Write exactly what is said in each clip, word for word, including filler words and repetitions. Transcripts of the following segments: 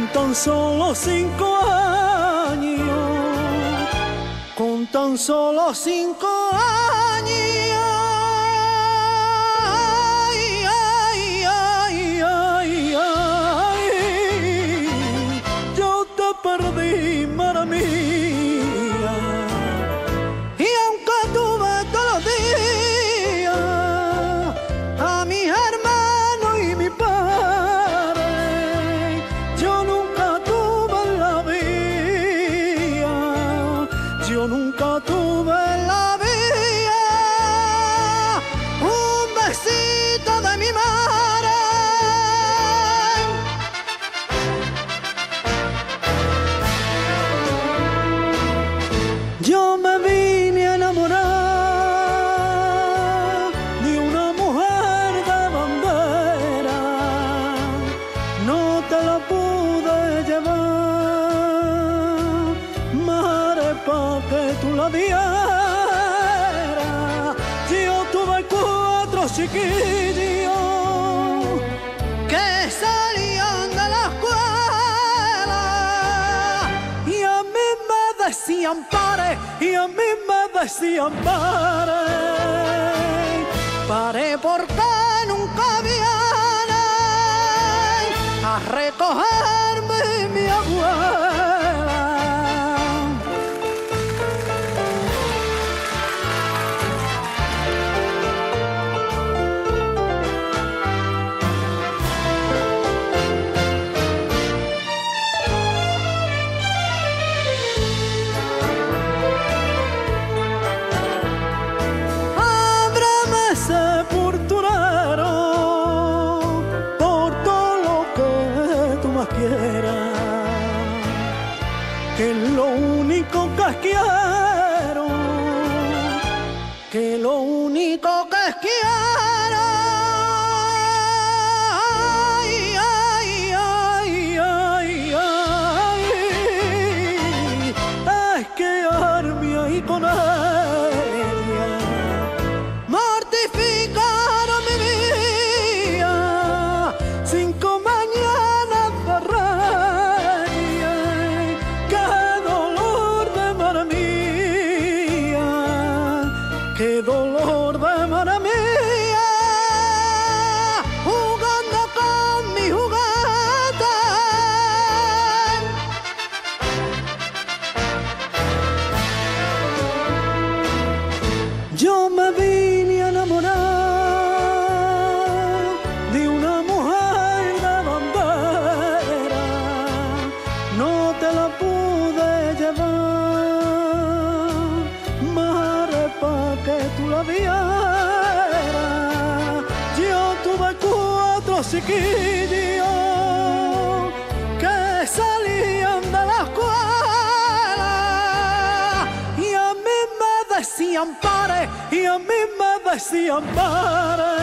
con tan solo cinco años, con tan solo cinco años, ay, ay, ay, ay, ay, yo te perdí, madre mía, y aunque tuve todos los días a mis hermanos y mi padre, yo nunca tuve en la vida, yo nunca tuve en la vida un besito de mi madre. Yo me vine a enamorar de una mujer de bandera, no te la pude llevar, madre, pa' que tú la vieras. Yo tuve cuatro chiquillos que salían de la escuela y a mí me decían pare, y a mí me decían pare, pare porque nunca viene a recogerme mi abuela. Ábrame sepulturero por todo lo que tú más quieras, que lo único que quiero, que lo único que quiero, ay, ay, ay, ay, ay, es quedarme ahí con ella, mortificaron mi vida, cinco mañanas de raya, qué dolor de madre mía, qué dolor de madre mía, jugando con mi juguete. Yo me vine a enamorar de una mujer de bandera, no te la pude llevar, madre, pa' que tú la vieras. Yo tuve cuatro chiquillos que salían de la escuela y a mí me decían pare, y a mí me decían pare,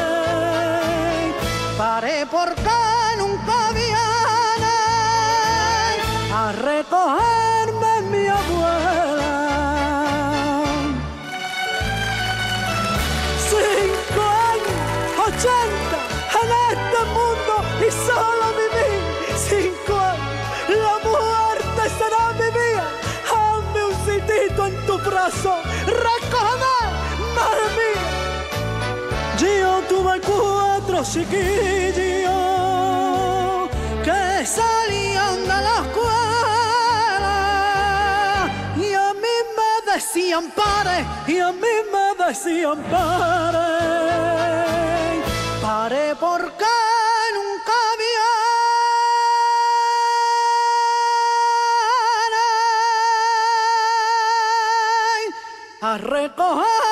pare porque nunca viene a recogerme mi abuela. Cinco años, ochenta en este mundo y solo viví cinco años. La muerte será mi vida. Hazme un sitito en tu brazo, recógeme, madre mía. Yo tuve cuatro chiquillos que salían de la escuela y a mí me decían pare, y a mí me decían pare, pare porque nunca viene a recoger